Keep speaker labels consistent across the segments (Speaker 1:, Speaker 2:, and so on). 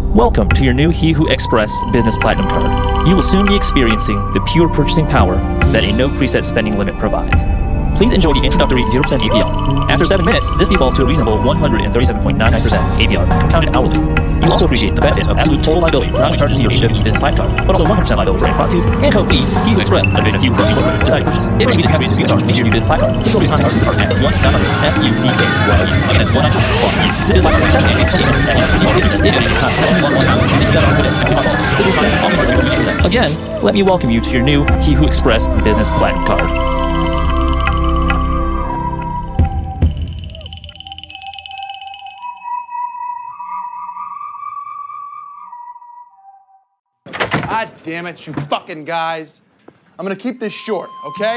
Speaker 1: Welcome to your new HEWHO Express Business Platinum card. You will soon be experiencing the pure purchasing power that a no preset spending limit provides. Please enjoy the introductory 0% APR. After 7 minutes, this defaults to a reasonable 137.99% APR compounded hourly. You'll also appreciate the benefit of absolute total liability for not only charges to your HEW Business Platinum card, but also 100% liability for any prostitutes and code B, HEWHO Express, a division of HEWHO Incorporated. Decide to purchase. If any music companies dispute a charge, make sure you Business Platinum card. Please go to contact our system card at 1-900-FUDK-YLU. Again, that's 1-900-FUDK-YLU. This is like 7 Again, let me welcome you to your new HEWHO Express Business Platinum card.
Speaker 2: God damn it, you fucking guys. I'm gonna keep this short, okay?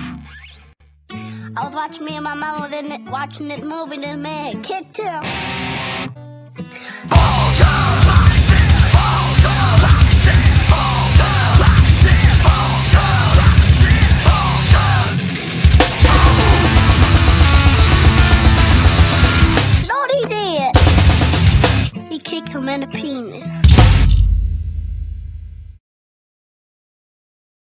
Speaker 3: I was watching me and my mom was in it, watching this movie, this man kicked him.